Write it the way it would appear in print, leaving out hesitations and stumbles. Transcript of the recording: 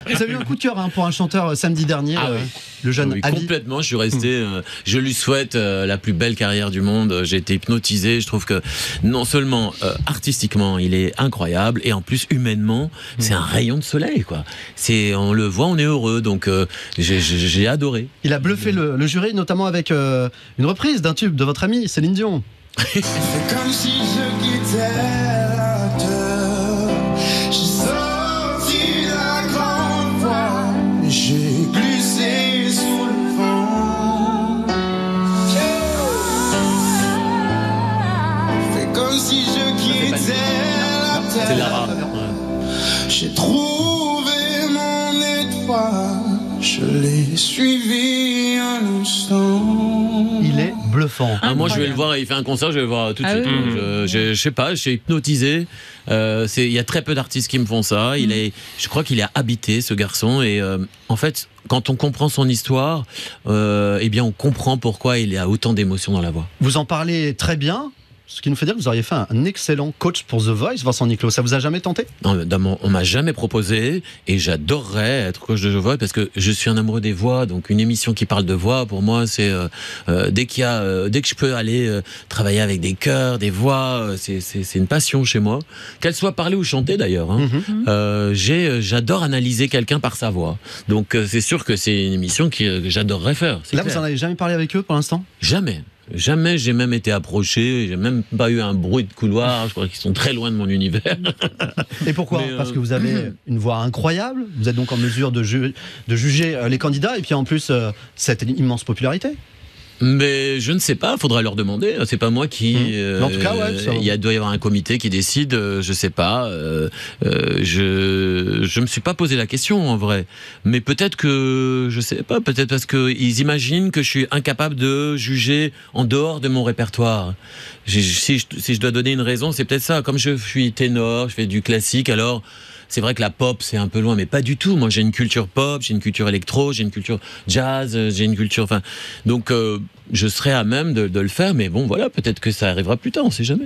Vous avez eu un coup de cœur pour un chanteur samedi dernier, le jeune Oui, Ali. complètement, je suis resté. Je lui souhaite la plus belle carrière du monde. J'ai été hypnotisé. Je trouve que non seulement artistiquement, il est incroyable, et en plus humainement, c'est un rayon de soleil, quoi. On le voit, on est heureux. Donc j'ai adoré. Il a bluffé le jury, notamment avec une reprise d'un tube de votre amie Céline Dion. C'est comme si je quittais la terre. J'ai sorti la grande voie, j'ai glissé sous le vent. C'est comme si je quittais la terre. C'est Lara. J'ai trouvé mon étoile, je l'ai suivi un instant. Il est bluffant. Moi, je vais le voir. Il fait un concert, je vais le voir tout de suite. Oui. Je sais pas, je suis hypnotisé. Il y a très peu d'artistes qui me font ça. Je crois qu'il est habité, ce garçon. Et en fait, quand on comprend son histoire, eh bien, on comprend pourquoi il y a autant d'émotions dans la voix. Vous en parlez très bien, ce qui nous fait dire que vous auriez fait un excellent coach pour The Voice, Vincent Niclot. Ça vous a jamais tenté? Non, on m'a jamais proposé, et j'adorerais être coach de voix parce que je suis un amoureux des voix. Donc une émission qui parle de voix, pour moi, c'est dès que je peux aller travailler avec des chœurs, des voix, c'est une passion chez moi. Qu'elle soit parlée ou chantée d'ailleurs. J'adore analyser quelqu'un par sa voix. Donc c'est sûr que c'est une émission que j'adorerais faire. Là, clair. vous en avez jamais parlé avec eux pour l'instant? Jamais. Jamais j'ai même été approché, j'ai même pas eu un bruit de couloir, je crois qu'ils sont très loin de mon univers. Et pourquoi? Parce que vous avez une voix incroyable, vous êtes donc en mesure de juger les candidats, et puis en plus, cette immense popularité. Mais je ne sais pas, faudra leur demander. C'est pas moi qui. En tout cas, ouais. Doit y avoir un comité qui décide. Je sais pas. Je me suis pas posé la question en vrai. Mais peut-être que je sais pas. Peut-être parce que ils imaginent que je suis incapable de juger en dehors de mon répertoire. Si je dois donner une raison, c'est peut-être ça. Comme je suis ténor, je fais du classique, alors. C'est vrai que la pop, c'est un peu loin, mais pas du tout. Moi, j'ai une culture pop, j'ai une culture électro, j'ai une culture jazz, j'ai une culture... Donc, je serais à même de le faire, mais bon, voilà, peut-être que ça arrivera plus tard, on sait jamais.